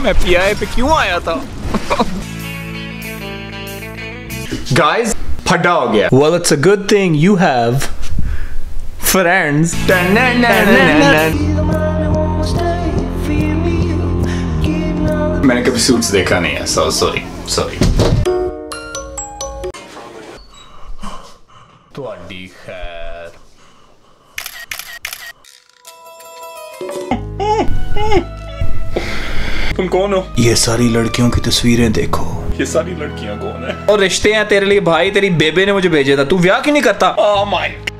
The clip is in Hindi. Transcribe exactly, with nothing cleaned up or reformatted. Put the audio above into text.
मैं पीआई पे क्यों आया था? गाइस, फड्डा हो गया। Well, it's a good thing you have friends. मैंने कभी सूट्स देखा नहीं है, so sorry, sorry. ਤੁਹਾਡੀ खैर। तुम कौन हो? ये सारी लड़कियों की तस्वीरें देखो। ये सारी लड़कियां कौन है? और रिश्ते हैं तेरे लिए भाई, तेरी बेबे ने मुझे भेजा था, तू ब्याह क्यों नहीं करता? Oh my